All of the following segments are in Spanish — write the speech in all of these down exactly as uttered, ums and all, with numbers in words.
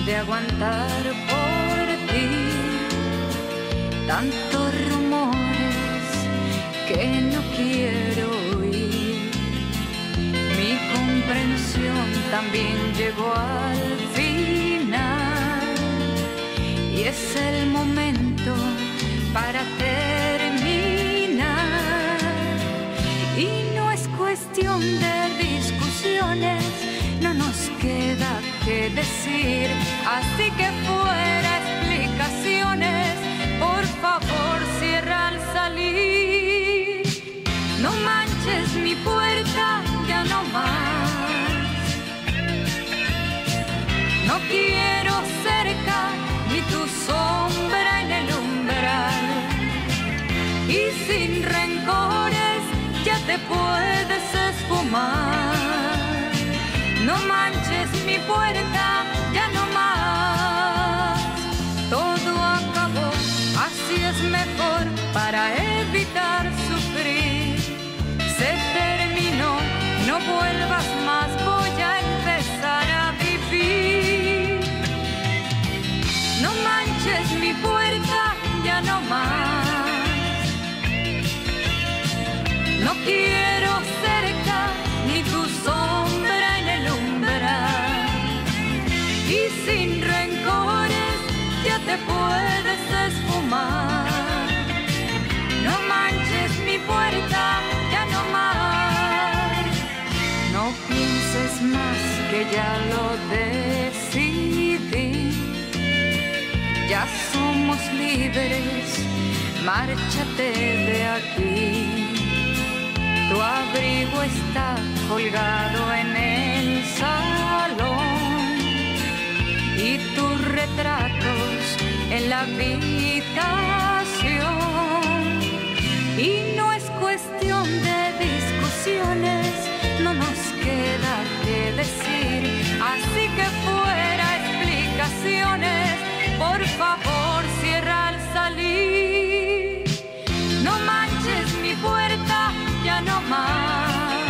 de aguantar por ti tantos rumores que no quiero oír. Mi comprensión también llegó al final y es el momento para terminar. Y no es cuestión de discusiones, no nos queda que decir, así que fuera explicaciones, por favor cierra al salir. No manches mi puerta, ya no más. No quiero cerca ni tu sombra en el umbral. Y sin rencores ya te puedes esfumar. No manches mi puerta, ya no más. Todo acabó, así es mejor para evitar sufrir. Se terminó, no vuelvas más, voy a empezar a vivir. No manches mi puerta, ya no más. No quiero cerca ni tu sombra en el umbral. Y sin rencores ya te puedes esfumar. No manches mi puerta, ya no más. No pienses más, que ya lo decidí. Ya somos libres, márchate de aquí. Tu abrigo está colgado en el salón y tus retratos en la habitación. Y no es cuestión de discusiones, no nos queda que decir, así que fuera explicaciones, por favor cierra al salir. No manches mi puerta, ya no más.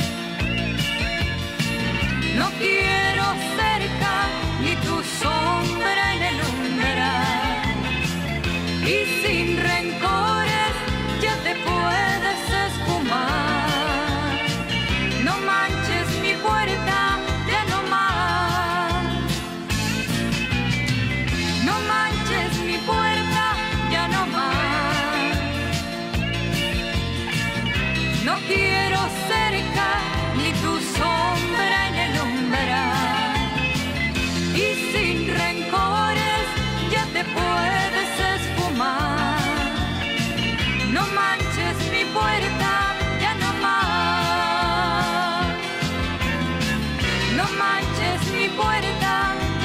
No quiero cerca ni tu sombra en el umbral. Y sin rencores ya te puedes esfumar. No manches mi puerta, ya no más. No manches mi puerta, ya no más. No quiero cerca ni tu sombra en el umbral. Y sin rencores ya te puedes esfumar. No manches mi puerta, ya no más. No manches mi puerta,